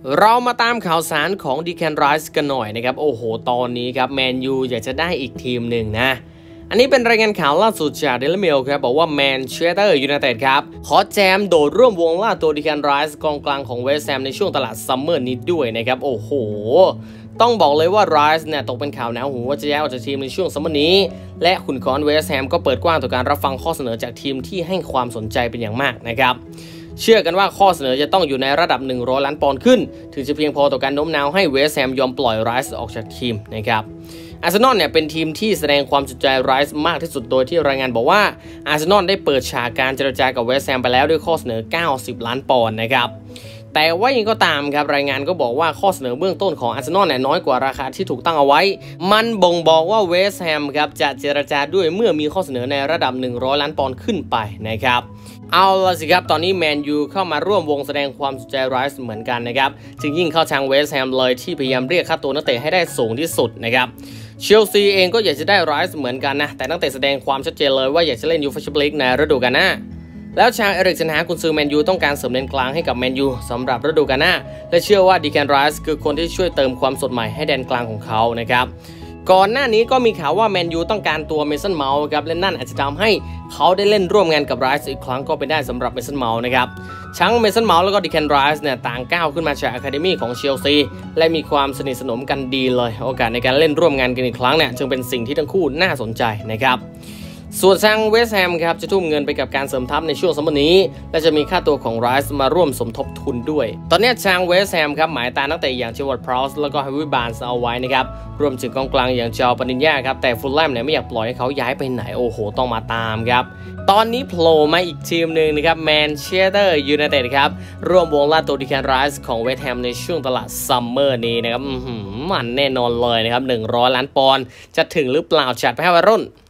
เรามาตามข่าวสารของดีแคนไรส์กันหน่อยนะครับโอ้โหตอนนี้ครับแมนยูอยากจะได้อีกทีมหนึ่งนะอันนี้เป็นรายงานข่าวล่าสุดจากเดลิเมลครับบอกว่าแมนเชสเตอร์ยูไนเต็ดครับขอแจมโดดร่วมวงล่าตัวดีแคนไรส์กองกลางของเวสต์แฮมในช่วงตลาดซัมเมอร์นี้ด้วยนะครับโอ้โหต้องบอกเลยว่าไรส์เนี่ยตกเป็นข่าวหนาหูว่าจะย้ายออกจากทีมในช่วงซัมเมอร์นี้และขุนค้อนเวสต์แฮมก็เปิดกว้างต่อการรับฟังข้อเสนอจากทีมที่ให้ความสนใจเป็นอย่างมากนะครับเชื่อกันว่าข้อเสนอจะต้องอยู่ในระดับ100 ล้านปอนด์ขึ้นถึงจะเพียงพอต่อการโน้มน้าวให้เวสต์แฮมยอมปล่อยไรส์ออกจากทีมนะครับอาร์เซนอลเนี่ยเป็นทีมที่แสดงความสนใจไรส์มากที่สุดโดยที่รายงานบอกว่าอาร์เซนอลได้เปิดฉากการเจรจากับเวสต์แฮมไปแล้วด้วยข้อเสนอ90 ล้านปอนด์นะครับแต่ว่ายังก็ตามครับรายงานก็บอกว่าข้อเสนอเบื้องต้นของอาร์เซนอลเนี่ยน้อยกว่าราคาที่ถูกตั้งเอาไว้มันบ่งบอกว่าเวสต์แฮมครับจะเจรจาด้วยเมื่อมีข้อเสนอในระดับ100 ล้านปอนด์ขึ้นไปนะครับเอาละสิครับตอนนี้แมนยูเข้ามาร่วมวงแสดงความสนใจไรส์เหมือนกันนะครับจึงยิ่งเข้าทางเวสต์แฮมเลยที่พยายามเรียกค่าตัวนักเตะให้ได้สูงที่สุดนะครับเชลซีเองก็อยากจะได้ไรส์เหมือนกันนะแต่นักเตะแสดงความชัดเจนเลยว่าอยากจะเล่นยูฟ่าแชมเปี้ยนลีกในฤดูกาลหน้าแล้วชางเอริกเทนฮากกุนซือแมนยูต้องการเสริมเลนกลางให้กับแมนยูสำหรับฤดูกาลหน้าและเชื่อว่าดีแคนไรส์คือคนที่ช่วยเติมความสดใหม่ให้แดนกลางของเขานะครับก่อนหน้านี้ก็มีข่าวว่าแมนยูต้องการตัวเมสันเมาส์ครับและนั่นอาจจะทำให้เขาได้เล่นร่วมงานกับไรส์อีกครั้งก็เป็นได้สำหรับเมสันเมาส์นะครับทั้งเมสันเมาส์แล้วก็ดีแคนไรส์เนี่ยต่างก้าวขึ้นมาจากอะคาเดมี่ของเชลซีและมีความสนิทสนมกันดีเลยโอกาสในการเล่นร่วมงานกันอีกครั้งเนี่ยจึงเป็นสิ่งที่ทั้งคู่น่าสนใจนะครับส่วนทางเวสต์แฮมครับจะทุ่มเงินไปกับการเสริมทัพในช่วงซัมเมอร์นี้และจะมีค่าตัวของไรส์มาร่วมสมทบทุนด้วยตอนนี้ทางเวสต์แฮมครับหมายตานักเตะอย่างเชวอร์ดพราวส์แล้วก็แฮร์รี่บาร์นส์เอาไว้นะครับรวมถึงกองกลางอย่างจอปนิญญาครับแต่ฟูลแลมเนี่ยไม่อยากปล่อยให้เขาย้ายไปไหนโอ้โหต้องมาตามครับตอนนี้โผล่มาอีกทีมหนึ่งนะครับแมนเชสเตอร์ยูไนเต็ดครับร่วมวงล่าตัวดีแคนไรส์ของเวสต์แฮมในช่วงตลาดซัมเมอร์นี้นะครับมันแน่นอนเลยนะครับ100 ล้านปอนด์จะถึงหรือเปล่าจัดไปให้วัยรุ่น